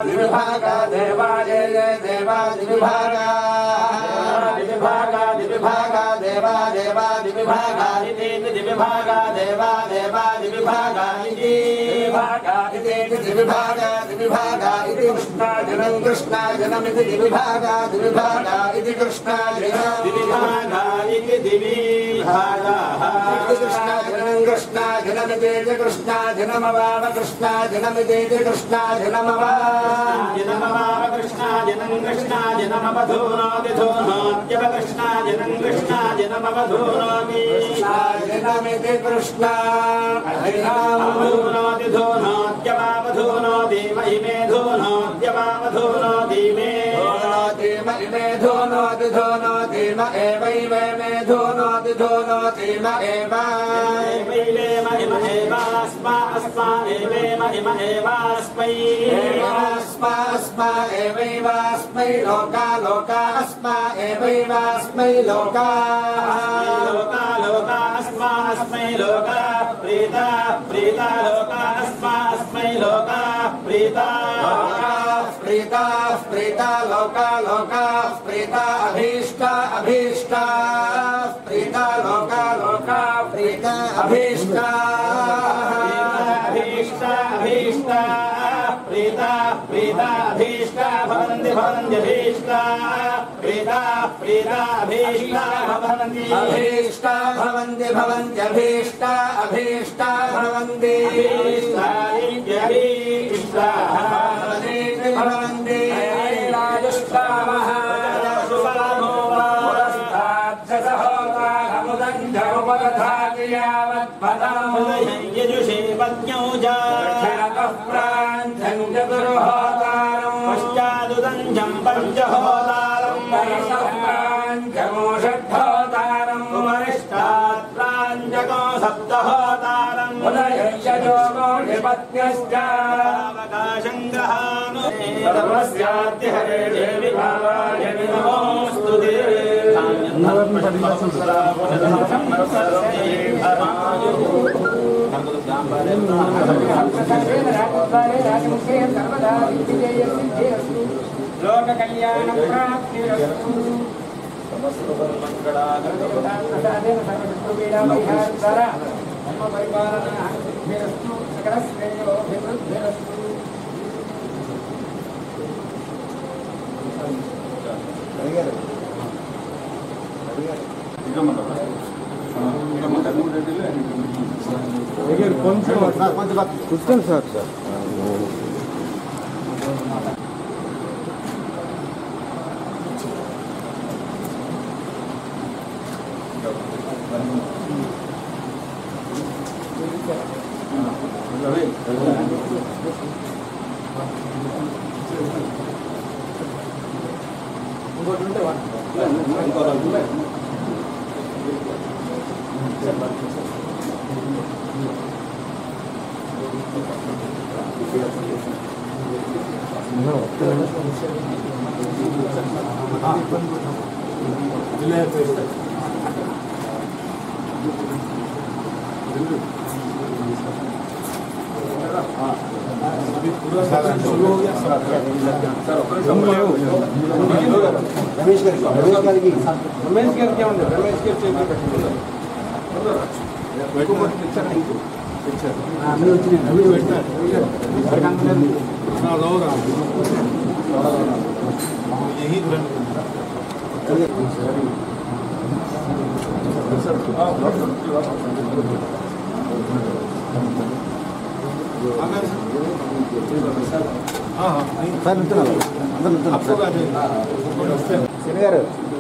विभागा देवाजय देवादि विभागा विभागा देवा देवादि विभागा इति विभागा देवा देवादि विभागा इति विभागा इति विभागा विभागा इति कृष्णा जनमिति विभागा विभागा इति कृष्णा विभागा इति विभागा कृष्णा जनमिति कृष्णा जनमवाव कृष्णा जनमिति कृष्णा जनमवाव कृष्णा जनमवधूनोति धूनोत्यव कृष्णा जनमवधूनोति जनमिति कृष्णा धूनोति धूनोत्यवावधूनोति महिमे धूनोत्यवावधूनोति मे महिमे धूनोति धूनोति म एवैवे मे धूनोति धूनोति म एव एवैवे महिम एवास्मा अस्मा एवे महिम एवास्मै अस्मा एवैवास्मै लोका लोका अस्मा एवैवास्मै लोका लोका अस्मा अस्मै लोका प्रीता प्रीता लोका अस्मा अस्मै लोका प्रीता प्रीता प्रीता लोका लोका प्रीता अभीष्टा अभीष्टा प्रीता लोका लोका प्रीता अभीष्टा अभीष्टा अभीष्टा प्रीता प्रीता अभीष्टा भवन्ति भवन्ति अभीष्टा प्रीता प्रीता अभीष्टा भवन्ति अभीष्टा भवन्ति भवन्ति अभीष्टा अभीष्टा भवन्ति अभीष्टा इत्यभीष्टा भवन्ति राजस्तामः यजुषे पत्न्यौजा पश्चादुदञ्जं पञ्चहोतारं षड्होतारं वरिष्ठात् प्राञ्जको सप्तहोतारं पत्न्यश्चावकाशं गृहामस्याद्य हरे देवि भावाय नमोऽस्तु ते लोक कल्याण प्राप्तिरस्तु समस्त मंगलादेव सर्वशत्रुपीडा परिहारद्वारा धर्म परिपालना सिद्धिरस्तु सकल श्रेयोभिवृद्धिरस्तु కొంచెం సార్ रमेश गारी क्या ఉంది रमेश गारी यही సార్